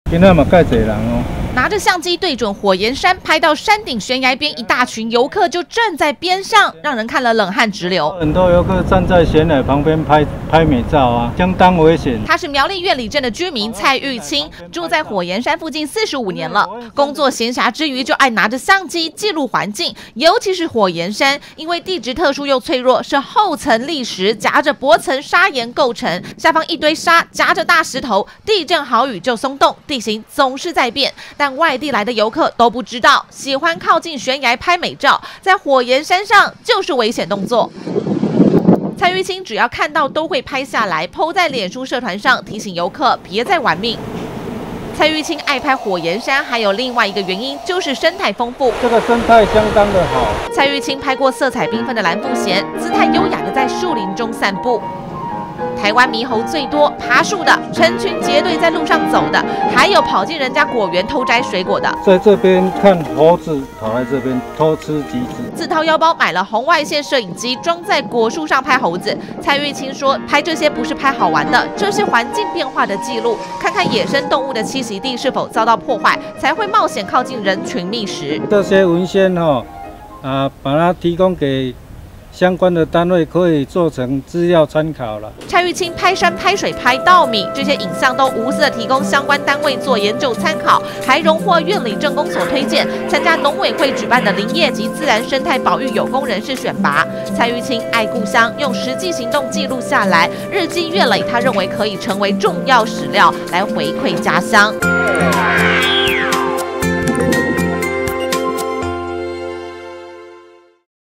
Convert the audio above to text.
今仔嘛介侪人哦。 拿着相机对准火焰山，拍到山顶悬崖边，一大群游客就站在边上，让人看了冷汗直流。 很多游客站在悬崖旁边拍美照啊，相当危险。 他是苗栗苑里镇的居民蔡玉清，住在火焰山附近45年了。工作闲暇之余，就爱拿着相机记录环境，尤其是火焰山，因为地质特殊又脆弱，是厚层砾石夹着薄层砂岩构成，下方一堆沙夹着大石头，地震好雨就松动，地形总是在变。 但外地来的游客都不知道，喜欢靠近悬崖拍美照，在火焰山上就是危险动作。蔡玉清只要看到都会拍下来，PO在脸书社团上，提醒游客别再玩命。蔡玉清爱拍火焰山，还有另外一个原因就是生态丰富。 这个生态相当的好。 蔡玉清拍过色彩缤纷的蓝腹鹇，姿态优雅的在树林中散步。 台湾猕猴最多，爬树的，成群结队在路上走的，还有跑进人家果园偷摘水果的。 在这边看猴子跑来这边偷吃橘子， 自掏腰包买了红外线摄影机，装在果树上拍猴子。蔡玉清说，拍这些不是拍好玩的，这是环境变化的记录，看看野生动物的栖息地是否遭到破坏，才会冒险靠近人群觅食。 这些文献把它提供给 相关的单位可以做成资料参考了。 蔡玉清拍山、拍水、拍稻米，这些影像都无私的提供相关单位做研究参考，还荣获苑里镇公所推荐，参加农委会举办的林业及自然生态保育有功人士选拔。蔡玉清爱故乡，用实际行动记录下来，日积月累，他认为可以成为重要史料来回馈家乡。